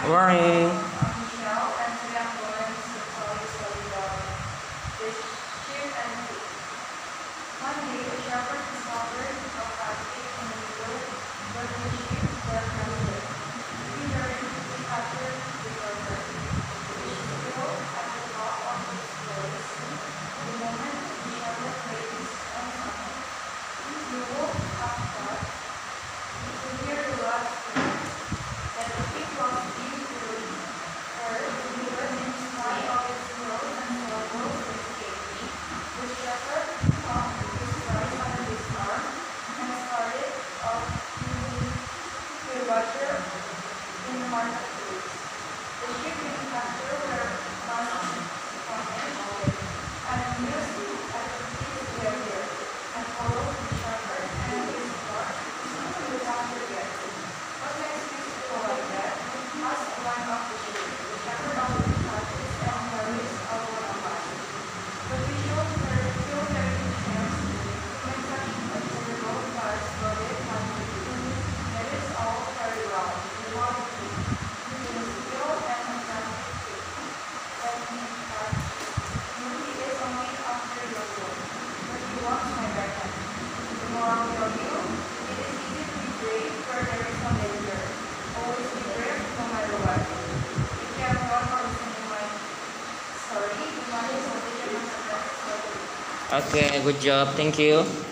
morning. Michelle, and today I'm going to tell you a story about the sheep and the pig. One day, a shepherd discovered a fat pig in the field, but the sheep were hungry. He hurried to capture the shepherd. The sheep still at the top of his voice. The moment the shepherd raised on something, the wolf half thought he could hear the loud scream that the pig was being released. The shepherd caught his prize under his arm and started off to water in the marketplace. The sheep manufacturer were much disappointed and amused at the pig's behavior and followed the shepherd and his flock to the pasture yet. What makes you feel like that? Asked one of the sheep. The shepherd always practices and carries all one of us. But we feel very good chance to make such observable parts loaded country. That is all very well. We want to keep the skill and mechanic fit. And in fact, he is only after your work. But he wants my backhand. The more I tell you, it is easy to be brave where there is no danger. Always be brave no matter what. If you have thought or listened to my story, you might as well take it as a story. Okay, good job. Thank you.